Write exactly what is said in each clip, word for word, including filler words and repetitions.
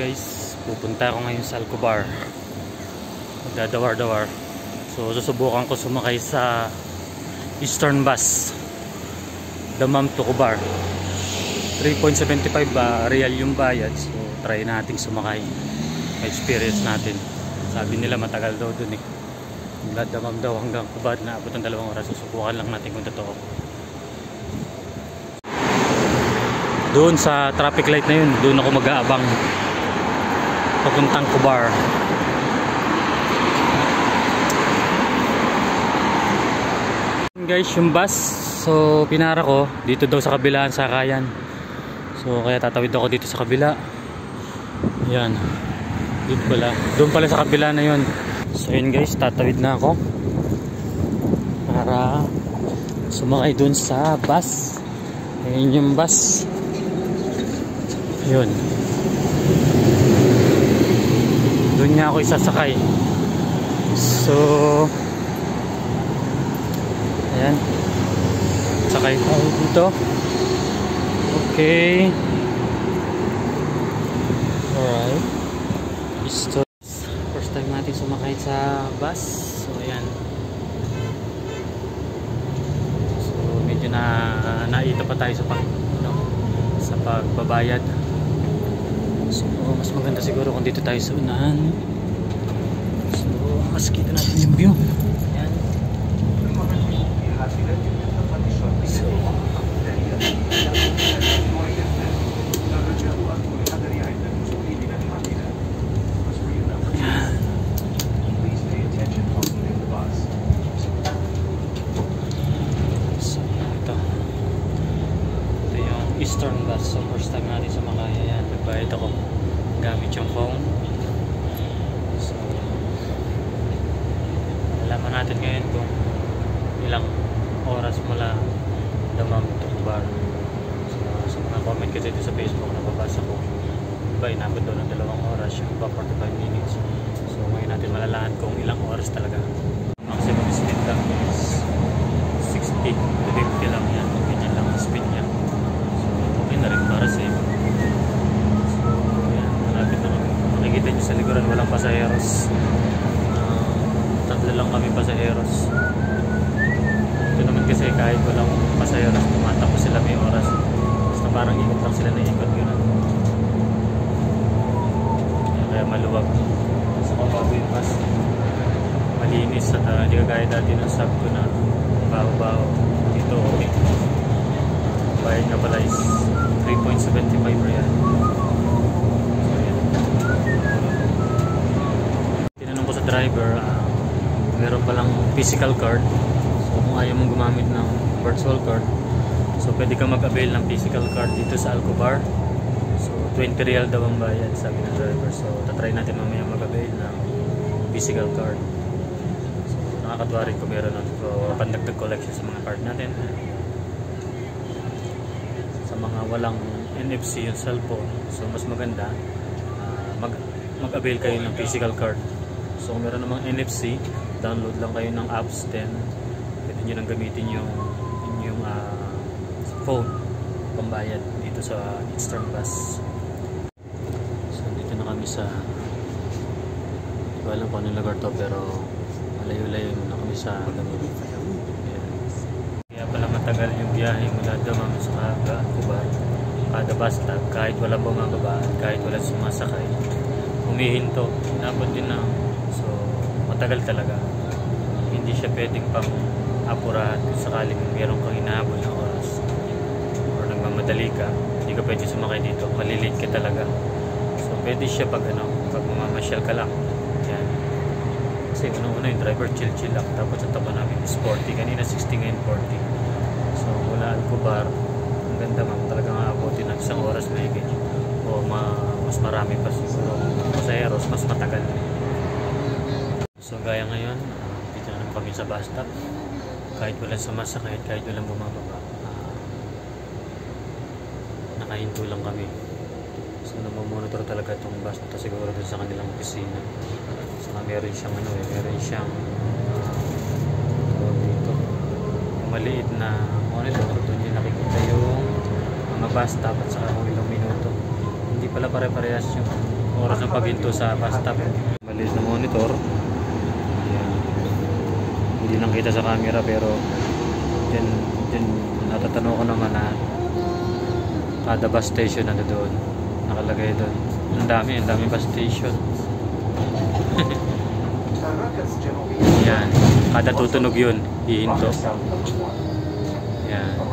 guys, pupunta ako ngayon sa Khobar. Magdadawar-dawar. So susubukan ko sumakay sa Eastern Bus Dammam to Khobar. three point seven five uh, real yung bayad. So try nating sumakay. Experience natin. Sabi nila matagal daw dun eh. Mula Dammam daw hanggang Khobar na abot ng dalawang oras. Susubukan lang natin kung totoo. Doon sa traffic light na yun, doon ako mag-aabang papuntang Khobar. Guys, yung bus, so pinara ko dito daw sa kabilaan sakayan. So kaya tatawid ako dito sa kabila. Ayan. Dito pala. Doon pala sa kabila na yun. So yun guys, tatawid na ako para sumakay doon sa bus. Ayan yung bus. Yun. Doon niya ako isasakay. So ayan, sakay tayo dito. Okay. Alright. So, first time natin sumakay sa bus. So ayan. So medyo na naita pa tayo sa pag ano, sa pagbabayad. So mas maganda siguro kung dito tayo sa unahan. So mas kita natin yung view. Ayan. So Eastern Bus. So first time natin sumakay. Ayan, nagbayad ako gamit yung phone. So alaman natin ngayon kung ilang oras mula Dammam to Khobar. So sa mga comment kasi dito sa Facebook nababasa ko, iba inabot daw ng dalawang oras, yung iba forty-five minutes. So ngayon natin malalahan kung ilang oras talaga. Maximum speed lang is sixty to fifty lang yan. Ganyan lang ang speed niya. Na rin para safe. So yan, malapit na kami. Makikita nyo sa likuran walang pasaheros. Uh, tatlo lang kami pasaheros. Ito naman kasi kahit walang pasaheros, tumatakbo sila may oras. Basta parang ikot lang sila na ikot yun. Yan, kaya maluwag. Sa kabago yung bus, malinis at uh, hindi kagaya dati ng sub ko na baho-baho. Dito okay. Bayad nga pala is three point seven five real. So yan. Tinanong ko sa driver, uh, meron palang physical card. So kung ayaw mong gumamit ng virtual card, so pwede kang mag-avail ng physical card dito sa Khobar. So twenty real daw ang bayad, sabi ng driver. So tatry natin mamaya mag-avail ng physical card. So nakakatuwa rin kung meron nun. So pandagdag collection sa mga card natin. Mga walang N F C yung cellphone, so mas maganda uh, mag mag-avail kayo ng physical card. So kung meron namang N F C, download lang kayo ng apps, then pwede nyo nang gamitin yung yung uh, phone pambayad dito sa Eastern Bus. So dito na kami sa, hindi ko alam kung anong lugar to, pero malayo-layo na kami sa Dammam. Kaya pala matagal yung biyahe mula Dammam sa Khobar. Kada bus stop, kahit walang bumababa, kahit walang sumasakay, humihinto, inabot din na. So matagal talaga. Hindi siya pwedeng pang apurahan kung sakaling meron kang hinahabol na oras or nagmamadali ka, hindi ka pwede sumakay dito, malilate ka talaga. So pwede siya pag ano, pag mamamasyal ka lang. Yan. Kasi unang-una yung driver chill chill lang, tapos ang tapo namin is forty, kanina sixty, ngayon forty. So mula Khobar hanggang Dammam talagang aabutin ng isang oras na higit o ma mas marami pa siguro pasaheros, mas matagal. So gaya ngayon, dito na kami sa bus stop, kahit walang sumasakay, kahit walang bumababa, uh, nakahinto lang kami. So namomonitor talaga itong bus na ito siguro dun sa kanilang opisina. So meron siyang ano eh, meron siyang uh, dito maliit na monitor, doon nyo nakikita yung mga bus stop at saka kung ilang minuto. Hindi pala pare-parehas yung oras ng paghinto sa bus stop. Malinis na monitor. Ayan. Hindi lang kita sa camera pero din, din natatanaw ko naman na kada bus station na doon. Nakalagay doon. Ang dami, ang dami bus station. Yan. Kada tutunog yun, hihinto. Yan.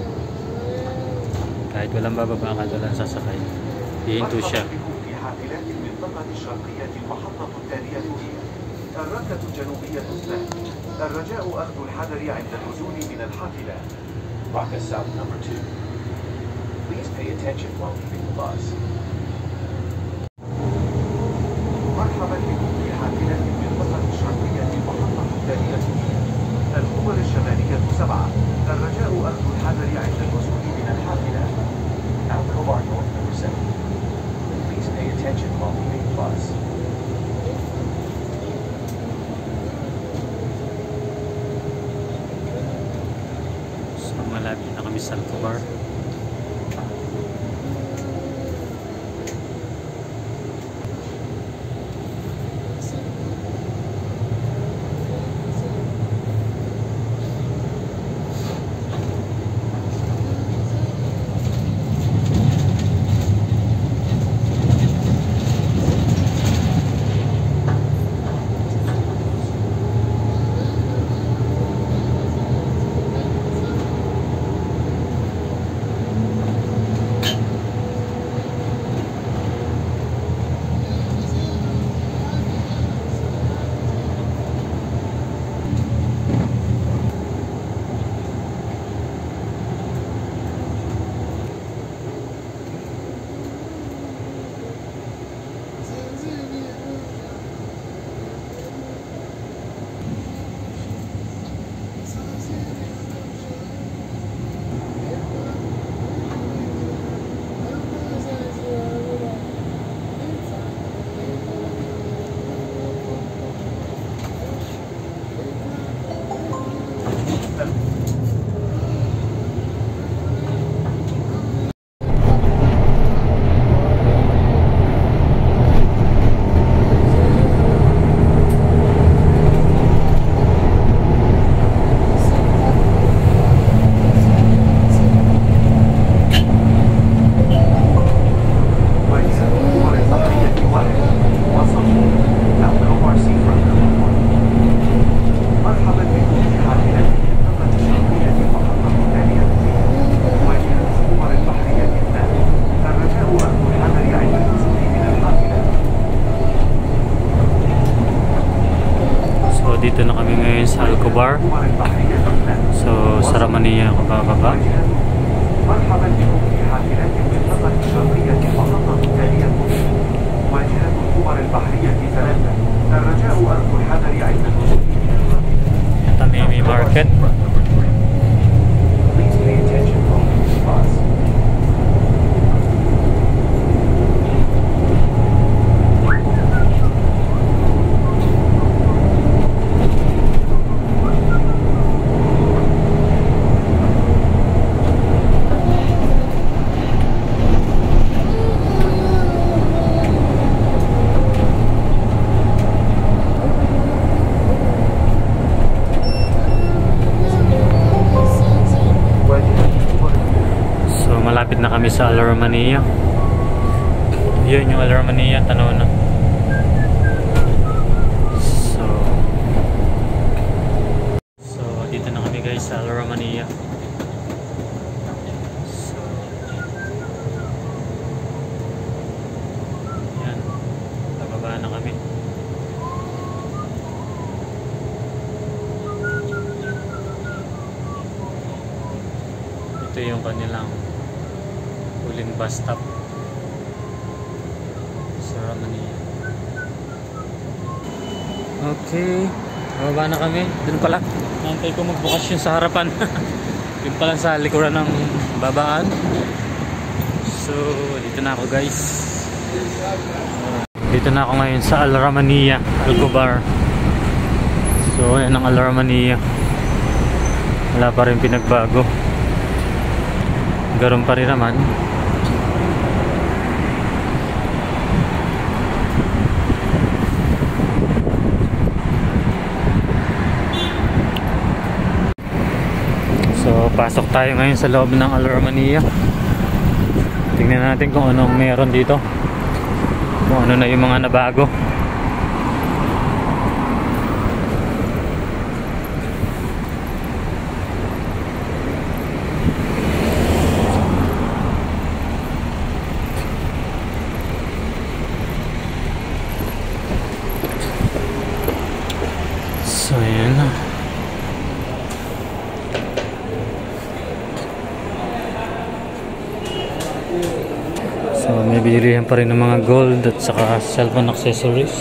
Kahit walang bababa, kahit walang sasakay, hihinto siya. الركة الجنوبية اثنان الرجاء أخذ الحذر عند النزول من الحافلة. Raka South number two. Please pay attention while leaving the bus. مرحبا بكم في حافلة المنطقة الشرقية المحطة الثانية الخبر الشمالية سبعة الرجاء أخذ الحذر عند النزول من الحافلة. Now Khobar North number seven. Please pay attention while leaving the bus. Malapit na kami sa Khobar. Dito na kami ngayon sa Khobar. So, sa Ramania ako bababa. Dammam Market. Malapit na kami sa Romania. Yun yung Romania, tanaw na. So, so dito na kami guys sa Romania. So, yan, bababa na kami. Ito yung kanilang huling bus stop sa Romania. Okay, bababa na kami. Doon pala, nantay ko magbukas yung sa harapan. Yung pala sa likuran ng babaan. So, dito na ako guys. Dito na ako ngayon sa Romania, Khobar. So, ayan ang Romania. Wala pa rin pinagbago. Garon pa rin naman. Pasok tayo ngayon sa loob ng Alramania. Tingnan natin kung anong meron dito, kung ano na yung mga nabago. So ayan na. So may bilihan pa rin ng mga gold at saka cellphone accessories.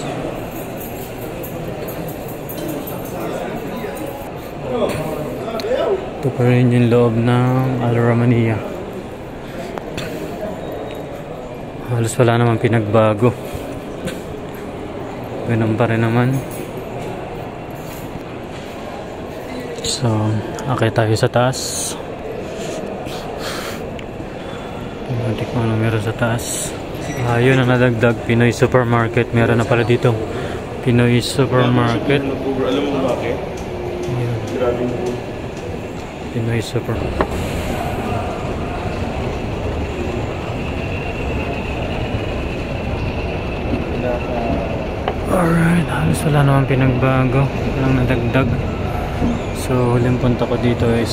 Ito pa rin yung loob ng Alramania. Halos wala naman pinagbago. Ganun pa rin naman. So, akit tayo sa taas. Hindi ko ano meron sa taas. Ayun ang nadagdag. Pinoy Supermarket. Meron na pala dito. Pinoy Supermarket. Alam mo bakit? Ayun. Pinoy Supermarket. Alright. Halos wala naman pinagbago. Walang nadagdag. So, huling punta ko dito is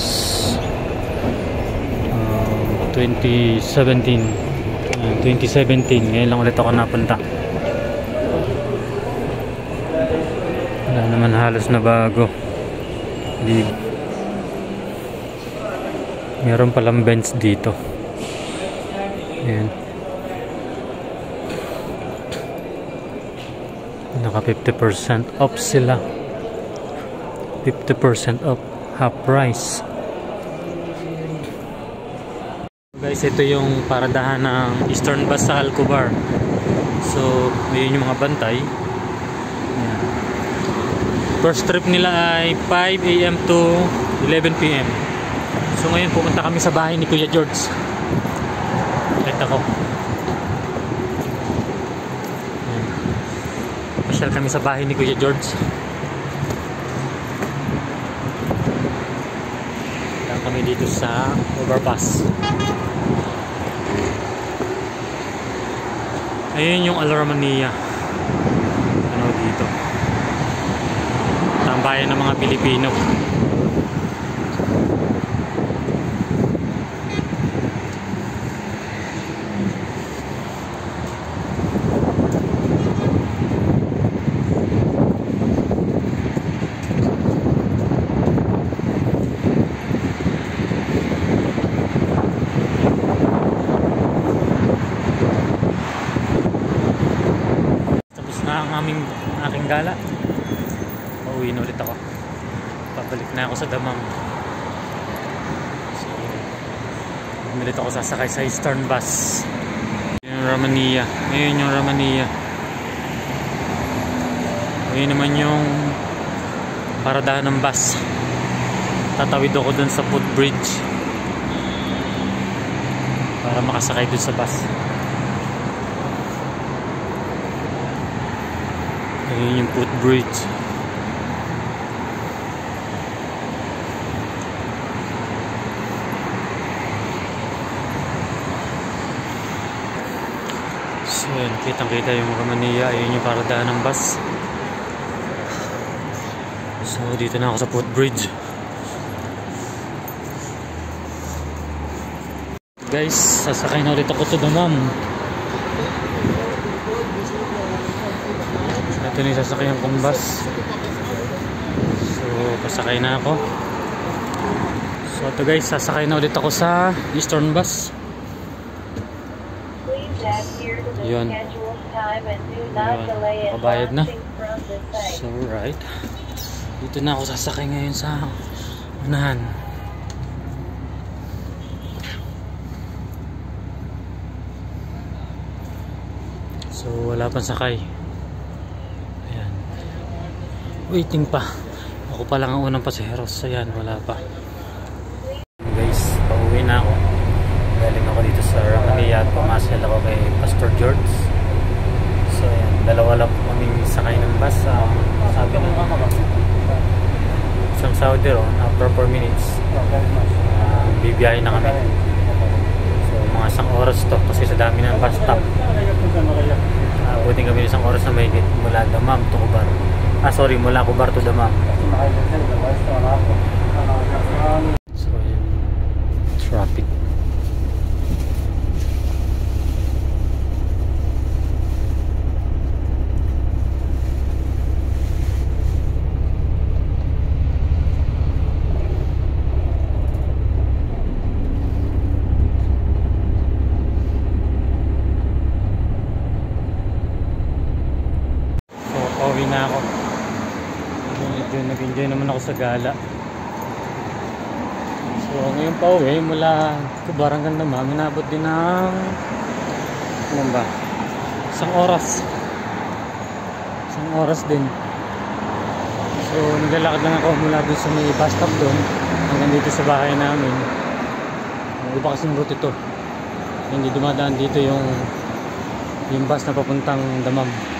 uh, twenty seventeen. Uh, twenty seventeen. Ngayon lang ulit ako napunta. Wala naman halos na bago. Meron palang bench dito. Ayan. Naka fifty percent off sila. fifty percent off, half price. Guys, ito yung paradahan ng Eastern Bus sa Khobar. So, yun yung mga bantay. Ayan. First trip nila ay five A M to eleven P M So, ngayon pumunta kami sa bahay ni Kuya George. Kita ko. Ayan. Pasyal kami sa bahay ni Kuya George. Kami dito sa overpass. Ayun yung Alramania. Ano dito? Tambayan ng mga Pilipino. Aming aking gala. Pauwi na ulit ako. Pabalik na ako sa Dammam. So, ulit ako sasakay sa Eastern Bus. Yung Ramania. Ngayon yung Ramania. Ngayon naman yung paradahan ng bus. Tatawid ako dun sa footbridge para makasakay dun sa bus. Ayun yung footbridge. So yun, kitang kita yung Ramania. Ayun yung paradahan ng bus. So dito na ako sa footbridge. Guys, sasakay na ulit ako sa Dammam. Ito na yung sasakyan kong bus. So, pasakay na ako. So, ito guys, sasakay na ulit ako sa Eastern Bus. Yun. Yun. Nakabayad na. So, right. Dito na ako sasakay ngayon sa unahan. So, wala pang sakay. Waiting pa. Ako pa lang ang unang pasaheros. Ayan, wala pa. Guys, pauwi na ako. Galing ako dito sa Ramania at pumasel ako kay Pastor George. So ayan, dalawa lang po kaming sakay ng bus. Uh, sabi ng isang Saudi ron, after four minutes. Uh, bibiyahe na kami. So mga isang oras to kasi sa dami ng bus stop. Abutin kami isang oras na mahigit mula Dammam to Khobar. Ah sorry, mula Khobar to Dammam. So yun, traffic. Pauwi na ako. Medyo nag-enjoy naman ako sa gala. So ngayon pauwi mula Khobar hanggang Dammam, minabot din ng ano ba? Isang oras. Isang oras din. So naglalakad lang ako mula doon sa may bus stop doon hanggang dito sa bahay namin. Iba kasing route ito. Hindi dumadaan dito yung yung bus na papuntang Dammam.